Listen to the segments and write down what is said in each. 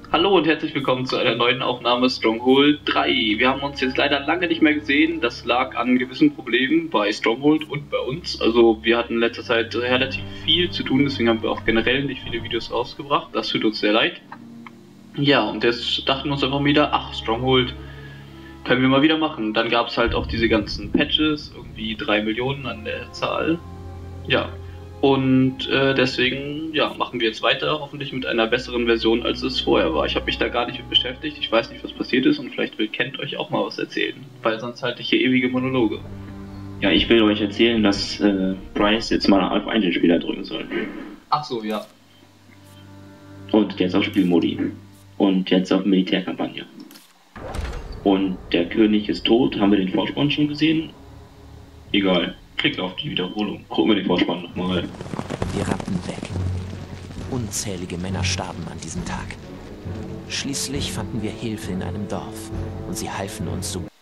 Hallo und herzlich willkommen zu einer neuen Aufnahme Stronghold 3. Wir haben uns jetzt leider lange nicht mehr gesehen. Das lag an gewissen Problemen bei Stronghold und bei uns. Also wir hatten in letzter Zeit relativ viel zu tun, deswegen haben wir auch generell nicht viele Videos rausgebracht. Das tut uns sehr leid. Ja, und jetzt dachten wir uns einfach wieder, ach, Stronghold können wir mal wieder machen. Dann gab es halt auch diese ganzen Patches, irgendwie 3 Millionen an der Zahl. Ja. Und deswegen ja, machen wir jetzt weiter, hoffentlich mit einer besseren Version, als es vorher war. Ich habe mich da gar nicht mit beschäftigt, ich weiß nicht, was passiert ist und vielleicht will Kent euch auch mal was erzählen, weil sonst halte ich hier ewige Monologe. Ja, ich will euch erzählen, dass Bryce jetzt mal auf Einzelspieler drücken soll. Ach so, ja. Und jetzt auf Spielmodi. Und jetzt auf Militärkampagne. Und der König ist tot, haben wir den Vorspann schon gesehen? Egal. Klickt auf die Wiederholung. Gucken wir den Vorspann nochmal. Wir rannten weg. Unzählige Männer starben an diesem Tag. Schließlich fanden wir Hilfe in einem Dorf und sie halfen uns so.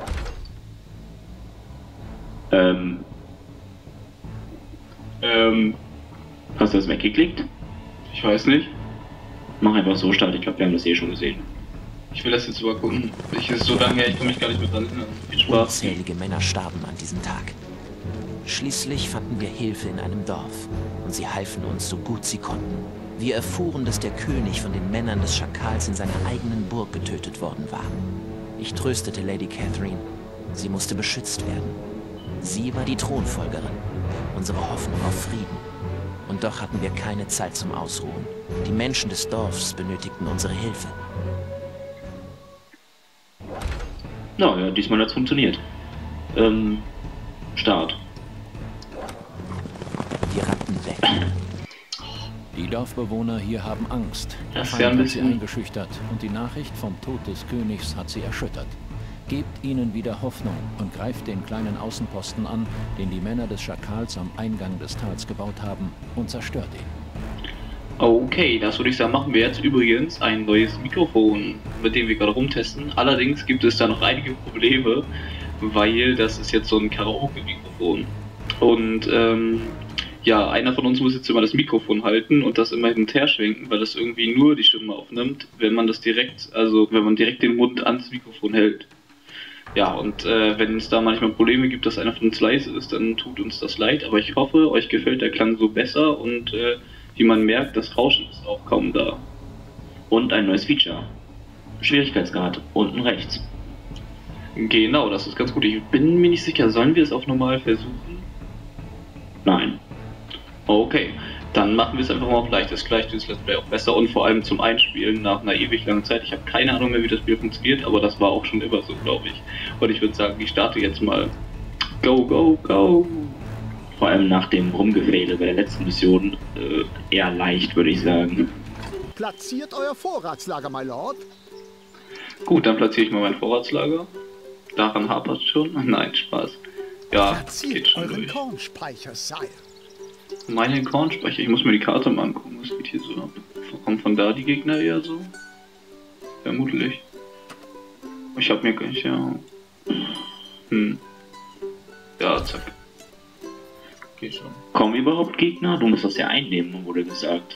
Hast du das weggeklickt? Ich weiß nicht. Mach einfach so Start, ich glaube, wir haben das eh schon gesehen. Ich will das jetzt übergucken. Ich ist so lange her, ich kann mich gar nicht mehr dran erinnern. Viel Spaß. Unzählige Männer starben an diesem Tag. Schließlich fanden wir Hilfe in einem Dorf und sie halfen uns so gut sie konnten. Wir erfuhren, dass der König von den Männern des Schakals in seiner eigenen Burg getötet worden war. Ich tröstete Lady Catherine. Sie musste beschützt werden. Sie war die Thronfolgerin, unsere Hoffnung auf Frieden. Und doch hatten wir keine Zeit zum Ausruhen. Die Menschen des Dorfs benötigten unsere Hilfe. Na ja, diesmal hat's funktioniert. Start. Wir rannten weg. Die Dorfbewohner hier haben Angst. Der Das ist ja ein Feind hat sie bisschen... eingeschüchtert und die Nachricht vom Tod des Königs hat sie erschüttert. Gebt ihnen wieder Hoffnung und greift den kleinen Außenposten an, den die Männer des Schakals am Eingang des Tals gebaut haben, und zerstört ihn. Okay, das würde ich sagen, machen wir jetzt übrigens ein neues Mikrofon, mit dem wir gerade rumtesten. Allerdings gibt es da noch einige Probleme, weil das ist jetzt so ein Karaoke-Mikrofon. Und ja, einer von uns muss jetzt immer das Mikrofon halten und das immer hin und her schwenken, weil das irgendwie nur die Stimme aufnimmt, wenn man das direkt, also wenn man direkt den Mund ans Mikrofon hält. Ja, und wenn es da manchmal Probleme gibt, dass einer von uns leise ist, dann tut uns das leid, aber ich hoffe, euch gefällt der Klang so besser und wie man merkt, das Rauschen ist auch kaum da. Und ein neues Feature. Schwierigkeitsgrad unten rechts. Genau, das ist ganz gut. Ich bin mir nicht sicher, sollen wir es auf normal versuchen? Nein. Okay, dann machen wir es einfach mal auf leicht. Das gleicht dieses Let's Play auch besser und vor allem zum Einspielen nach einer ewig langen Zeit. Ich habe keine Ahnung mehr, wie das Spiel funktioniert, aber das war auch schon immer so, glaube ich. Und ich würde sagen, ich starte jetzt mal. Go, go, go! Vor allem nach dem Rumgefehle bei der letzten Mission eher leicht, würde ich sagen. Platziert euer Vorratslager, my Lord. Gut, dann platziere ich mal mein Vorratslager. Daran hapert es schon. Nein, Spaß. Ja, geht Platziert schon euren durch. Kornspeicher, Sire. Meine Kornspeicher, ich muss mir die Karte mal angucken, was geht hier so ab. Kommen von da die Gegner eher so? Vermutlich. Ich hab mir gleich, ja. Ja, zack. Geht schon. Kommen überhaupt Gegner? Du musst das ja einnehmen, wurde gesagt.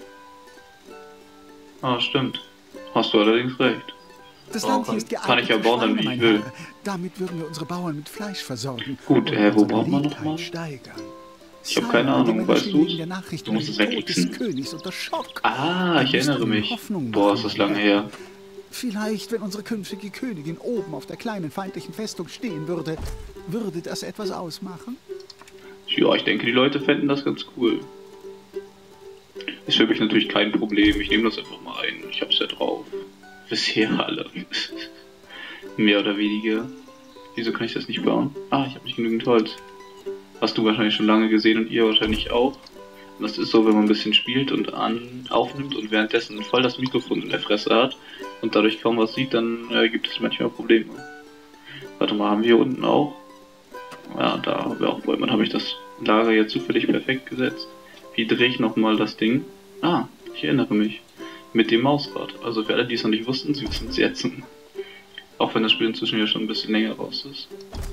Ah, stimmt. Hast du allerdings recht. Das Oh, Land hier ist kann geeignet ich ja für bauen, dann, Schweine, wie ich mein will. Herr. Damit würden wir unsere Bauern mit Fleisch versorgen. Gut, und wo unsere braucht man noch Beliebtheit mal? steigern. Ich hab keine Sire, Ahnung, die Männer weißt stehen du's? wegen der Nachricht Du über musst den es Tod wegwichsen. des Königs unter Schock. Ah, ich Wir müssen erinnere ihnen mich. Hoffnung Boah, machen, ist das mein lange Herr. her. Vielleicht, wenn unsere künftige Königin oben auf der kleinen feindlichen Festung stehen würde, würde das etwas ausmachen? Ja, ich denke, die Leute fänden das ganz cool. Ist für mich natürlich kein Problem. Ich nehme das einfach mal ein. Ich hab's ja drauf. Bisher alle. Mehr oder weniger. Wieso kann ich das nicht bauen? Ah, ich habe nicht genügend Holz. Hast du wahrscheinlich schon lange gesehen und ihr wahrscheinlich auch. Und das ist so, wenn man ein bisschen spielt und aufnimmt und währenddessen voll das Mikrofon in der Fresse hat und dadurch kaum was sieht, dann gibt es manchmal Probleme. Warte mal, haben wir hier unten auch? Ja, da haben wir auch Bäume. Dann habe ich das Lager jetzt zufällig perfekt gesetzt. Wie drehe ich nochmal das Ding? Ah, ich erinnere mich. Mit dem Mausrad. Also für alle, die es noch nicht wussten, sie wissen es jetzt. Auch wenn das Spiel inzwischen ja schon ein bisschen länger raus ist.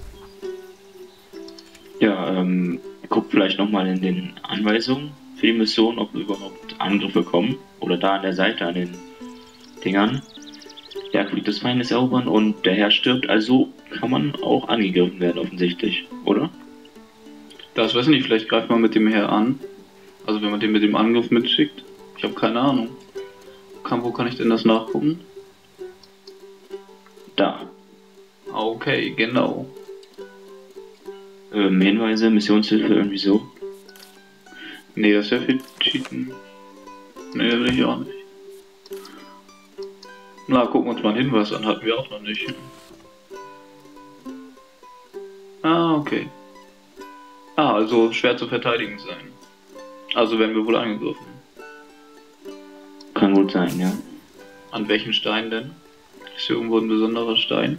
Ja, guck vielleicht nochmal in den Anweisungen für die Mission, ob überhaupt Angriffe kommen. Oder da an der Seite an den Dingern. Der Aquädukt des Feindes erobern und der Herr stirbt, also kann man auch angegriffen werden, offensichtlich, oder? Das weiß ich nicht, vielleicht greift man mit dem her an. Also wenn man den mit dem Angriff mitschickt. Ich habe keine Ahnung. Wo kann ich denn das nachgucken? Da. Okay, genau. Hinweise, Missionshilfe, irgendwie so. Nee, das ist ja viel Cheaten. Nee, das will ich auch nicht. Na, gucken wir uns mal einen Hinweis an, hatten wir auch noch nicht. Ah, okay. Ah, also schwer zu verteidigen sein. Also werden wir wohl angegriffen. Kann gut sein, ja. An welchem Stein denn? Ist hier irgendwo ein besonderer Stein?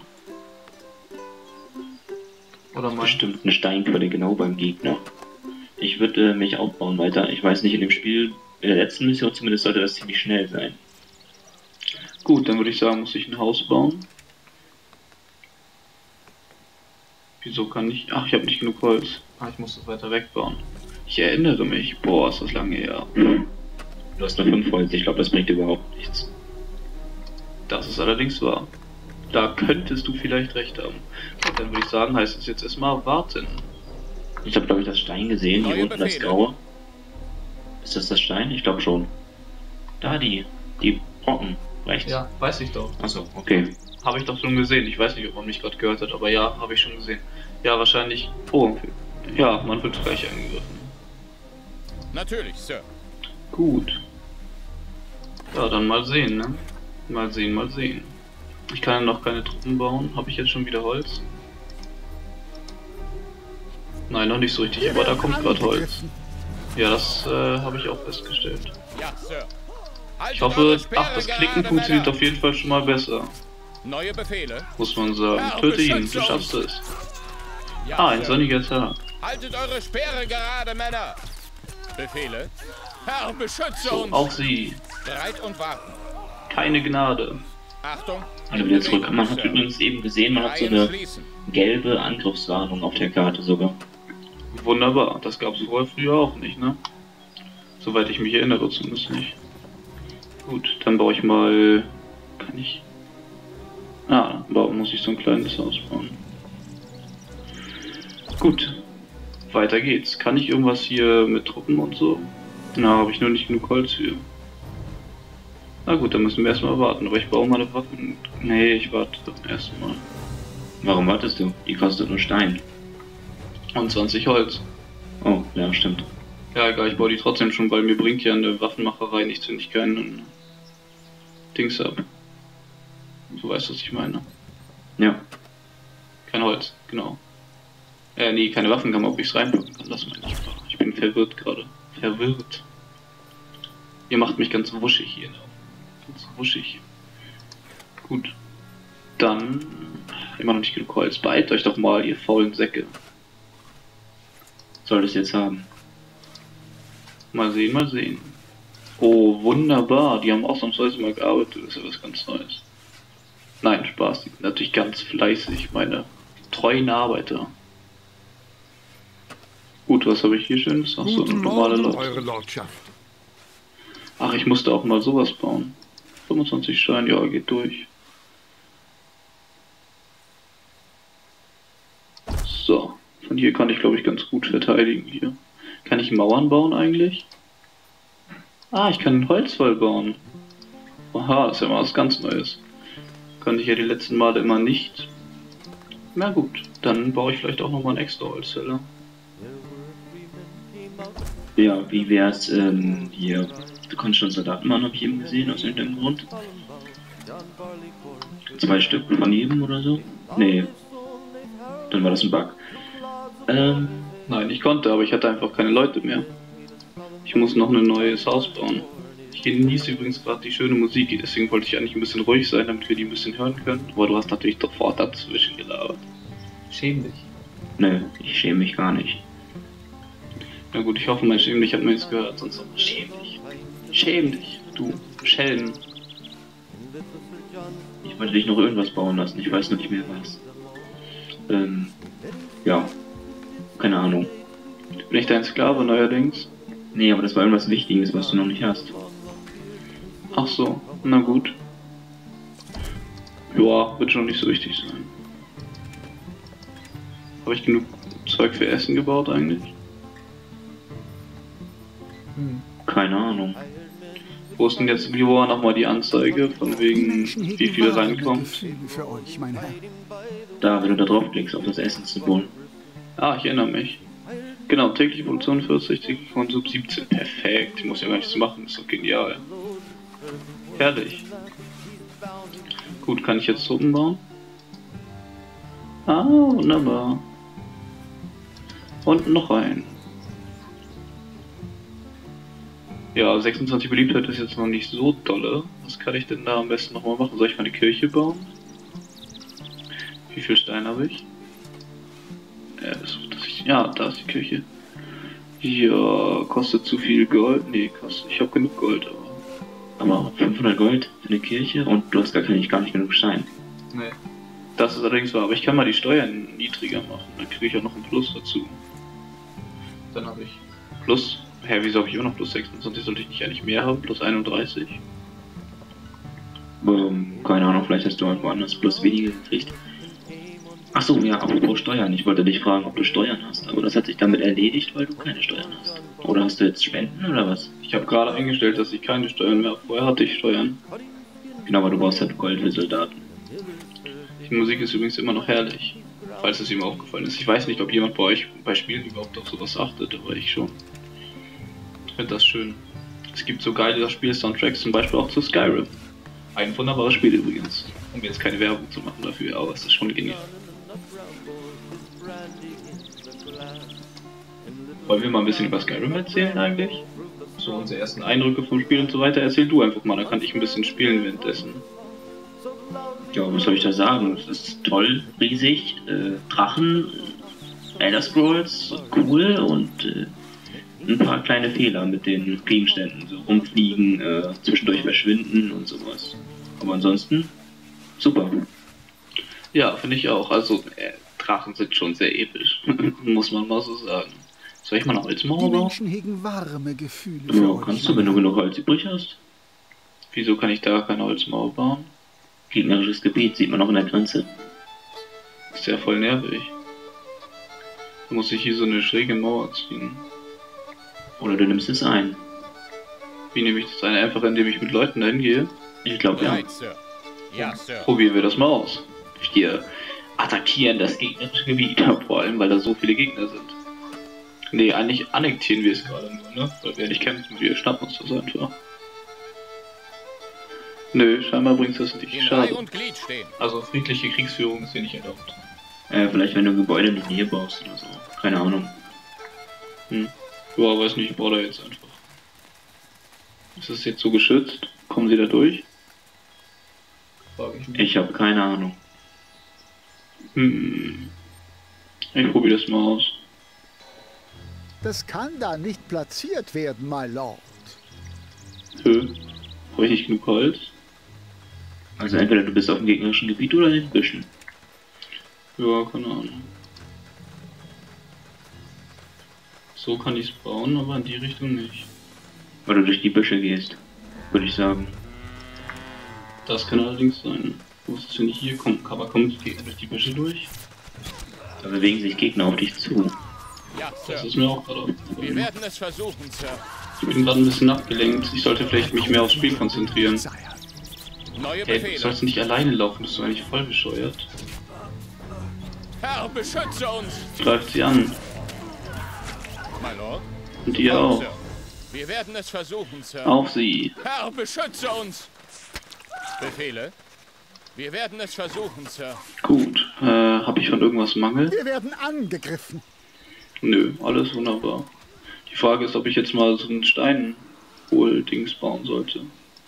Oder mal? Bestimmt eine Steinquelle genau beim Gegner. Ich würde mich aufbauen weiter. Ich weiß nicht, in dem Spiel, in der letzten Mission zumindest, sollte das ziemlich schnell sein. Gut, dann würde ich sagen, muss ich ein Haus bauen. Wieso kann ich... Ach, ich habe nicht genug Holz. Ah, ich muss das weiter wegbauen. Ich erinnere mich. Boah, ist das lange her. Du hast nur 5 Holz, ich glaube, das bringt überhaupt nichts. Das ist allerdings wahr. Da könntest du vielleicht recht haben. Und dann würde ich sagen, heißt es jetzt erstmal warten. Ich habe, glaube ich, das Stein gesehen, hier unten das Graue. Ist das Stein? Ich glaube schon. Da die Brocken, rechts. Ja, weiß ich doch. Achso, okay. Habe ich doch schon gesehen. Ich weiß nicht, ob man mich gerade gehört hat, aber ja, habe ich schon gesehen. Ja, wahrscheinlich... Oh, ja, man wird gleich angegriffen. Natürlich, Sir. Gut. Ja, dann mal sehen, ne? Mal sehen, mal sehen. Ich kann ja noch keine Truppen bauen. Habe ich jetzt schon wieder Holz? Nein, noch nicht so richtig, aber da kommt gerade Holz. Ja, das habe ich auch festgestellt. Ja, Sir. Ich hoffe, ach, das Klicken funktioniert auf jeden Fall schon mal besser. Neue Befehle. Muss man sagen. Herr, Töte ihn, beschütze du schaffst uns. es. Ja, Ah, ein Sir. sonniger Tag. Haltet eure Speere gerade, Männer. Befehle. Herr, beschütze uns. Auch sie. Bereit und warten. Keine Gnade. Achtung. Also wieder zurück. Man hat übrigens eben gesehen, man hat so eine Schließen. gelbe Angriffswarnung auf der Karte sogar. Wunderbar. Das gab es vorher früher auch nicht, ne? Soweit ich mich erinnere zumindest nicht. Gut, dann baue ich mal... Kann ich... Ah, muss ich so ein kleines Haus bauen. Gut. Weiter geht's. Kann ich irgendwas hier mit Truppen und so? Na, habe ich nur nicht genug Holz für. Na gut, dann müssen wir erstmal warten. Aber ich baue meine Waffen... Nee, ich warte erstmal. Warum wartest du? Die kostet nur Stein. Und 20 Holz. Oh, ja, stimmt. Ja, egal, ich baue die trotzdem schon, weil mir bringt ja eine Waffenmacherei nichts, wenn ich keinen Dings hab. Du weißt, was ich meine. Ja. Kein Holz, genau. Nee, keine Waffenkammer, ob ich es reinpacken kann, das meine ich gerade. Ich bin verwirrt gerade. Verwirrt. Ihr macht mich ganz wuschig hier. Ganz wuschig. Gut. Dann... Immer noch nicht genug Holz. Beeilt euch doch mal, ihr faulen Säcke. Soll das jetzt haben? Mal sehen, mal sehen. Oh, wunderbar. Die haben ausnahmsweise mal gearbeitet. Das ist ja was ganz Neues. Nein, Spaß. Die sind natürlich ganz fleißig. Meine treuen Arbeiter. Gut, was habe ich hier Schönes? Ach so, eine normale Leute. Eure Lordschaft. Ach, ich musste auch mal sowas bauen. 25 Steine, ja, geht durch. So. Von hier kann ich, glaube ich, ganz gut verteidigen hier. Kann ich Mauern bauen eigentlich? Ah, ich kann einen Holzwall bauen. Aha, ist ja mal was ganz Neues. Konnte ich ja die letzten Male immer nicht. Na gut, dann baue ich vielleicht auch nochmal einen extra Holzfäller. Ja, wie wär's, hier... Du konntest schon Soldaten machen, habe ich eben gesehen, aus irgendeinem Grund. 2 Stück von jedem oder so? Nee. Dann war das ein Bug. Nein, ich konnte, aber ich hatte einfach keine Leute mehr. Ich muss noch ein neues Haus bauen. Ich genieße übrigens gerade die schöne Musik, deswegen wollte ich eigentlich ein bisschen ruhig sein, damit wir die ein bisschen hören können. Aber du hast natürlich sofort dazwischen gelabert. Schäm dich. Nö, ich schäme mich gar nicht. Na gut, ich hoffe, mein Schäm dich hat mir jetzt gehört, sonst noch schäm dich. Schäm dich, du Schelm. Ich wollte dich noch irgendwas bauen lassen, ich weiß noch nicht mehr was. Ja. Keine Ahnung. Bin ich dein Sklave neuerdings? Nee, aber das war irgendwas Wichtiges, was du noch nicht hast. Ach so, na gut. Ja, wird schon nicht so wichtig sein. Habe ich genug Zeug für Essen gebaut eigentlich? Keine Ahnung. Wo ist denn jetzt nochmal die Anzeige, von Die wegen Menschen wie hegen viele warme reinkommt? Gefühle für euch, mein Herr. Da, wenn du da draufklickst, auf das Essenssymbol. Ah, ich erinnere mich. Genau, tägliche Produktion 40, täglich Konsum 17. Perfekt, ich muss ja gar nichts machen, ist doch genial. Herrlich. Gut, kann ich jetzt Truppen bauen? Ah, wunderbar. Und noch ein. Ja, 26 Beliebtheit ist jetzt noch nicht so dolle. Was kann ich denn da am besten nochmal machen? Soll ich mal eine Kirche bauen? Wie viel Stein habe ich? Ja, da ist die Kirche. Ja, kostet zu viel Gold. Nee, ich habe genug Gold, Aber 500 Gold für eine Kirche und du hast gar nicht genug Stein. Nee. Das ist allerdings wahr, aber ich kann mal die Steuern niedriger machen. Dann kriege ich auch noch ein Plus dazu. Dann habe ich Plus. Hä, wieso habe ich immer noch plus 26? Sollte ich nicht eigentlich mehr haben? Plus 31? Keine Ahnung, vielleicht hast du halt woanders plus weniger gekriegt. Achso, ja, apropos Steuern. Ich wollte dich fragen, ob du Steuern hast, aber das hat sich damit erledigt, weil du keine Steuern hast. Oder hast du jetzt Spenden oder was? Ich habe gerade eingestellt, dass ich keine Steuern mehr habe. Vorher hatte ich Steuern. Genau, aber du brauchst halt Gold für Soldaten. Die Musik ist übrigens immer noch herrlich. Falls es ihm aufgefallen ist. Ich weiß nicht, ob jemand bei euch bei Spielen überhaupt auf sowas achtet, aber ich schon. Ich finde das schön. Es gibt so geile Spiel-Soundtracks, zum Beispiel auch zu Skyrim. Ein wunderbares Spiel übrigens. Um jetzt keine Werbung zu machen dafür, aber es ist schon genial. Wollen wir mal ein bisschen über Skyrim erzählen eigentlich? So unsere ersten Eindrücke vom Spiel und so weiter. Erzähl du einfach mal, dann kann ich ein bisschen spielen währenddessen. Ja, was soll ich da sagen? Es ist toll, riesig, Drachen, Elder Scrolls, cool und ein paar kleine Fehler mit den Gegenständen, so rumfliegen, zwischendurch verschwinden und sowas. Aber ansonsten, super. Ja, finde ich auch. Also, Drachen sind schon sehr episch, muss man mal so sagen. Soll ich mal eine Holzmauer Die bauen? Menschen hegen warme Gefühle für Ja, euch. kannst du, wenn du genug Holz übrig hast. Wieso kann ich da keine Holzmauer bauen? Gegnerisches Gebiet sieht man auch in der Grenze. Ist ja voll nervig. Da muss ich hier so eine schräge Mauer ziehen. Oder du nimmst es ein. Wie nehme ich das ein? Einfach indem ich mit Leuten dahin gehe? Ich glaube ja. Bereit, Sir. Ja, Sir. Probieren wir das mal aus. Wir attackieren das gegnerische Gebiet, vor allem weil da so viele Gegner sind. Nee, eigentlich annektieren wir es gerade nur, ne? Weil wir nicht kämpfen, wir schnappen uns das einfach. Nö, scheinbar bringt das nicht. In Reihe Schade. und Glied stehen. Also friedliche Kriegsführung ist hier nicht erlaubt. Vielleicht wenn du Gebäude in die Nähe baust oder so. Keine Ahnung. Ja, weiß nicht, ich baue da jetzt einfach. Ist das jetzt so geschützt? Kommen sie da durch? Frage ich mich. Ich habe keine Ahnung. Ich probiere das mal aus. Das kann da nicht platziert werden, my Lord. Brauche ich nicht genug Holz? Also entweder du bist auf dem gegnerischen Gebiet oder in den Büschen. Ja, keine Ahnung. So kann ich es bauen, aber in die Richtung nicht. Weil du durch die Büsche gehst, würde ich sagen. Das kann allerdings sein. Wo ist es, wenn ich hier komme? Aber kommt Gegner durch die Büsche durch? Da bewegen sich Gegner auf dich zu. Ja, Das Sir. ist mir auch gerade Wir aufgefallen. werden es versuchen, Sir. Ich bin gerade ein bisschen abgelenkt. Ich sollte vielleicht mich mehr aufs Spiel konzentrieren. Sire. Neue Hey, du Befehle. sollst nicht alleine laufen, bist du eigentlich voll bescheuert. Herr, beschütze uns. Greift sie an. My Lord. Und ihr Kommt, auch. Sir. Wir werden es versuchen, Sir. Auf sie. Herr, beschütze uns. Befehle. Wir werden es versuchen, Sir. Gut. Hab ich von irgendwas Mangel? Wir werden angegriffen. Nö, alles wunderbar. Die Frage ist, ob ich jetzt mal so ein Steinhol-Dings bauen sollte.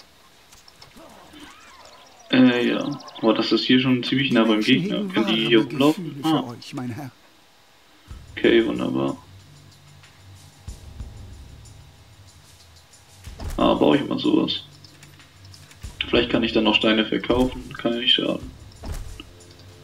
Ja. Aber das ist hier schon ziemlich nah beim Menschen Gegner. hegen Können die warme hier hochlaufen? Gefühle für Ah, euch, mein Herr. okay, wunderbar. Baue ich mal sowas. Vielleicht kann ich dann noch Steine verkaufen, kann ja nicht schaden.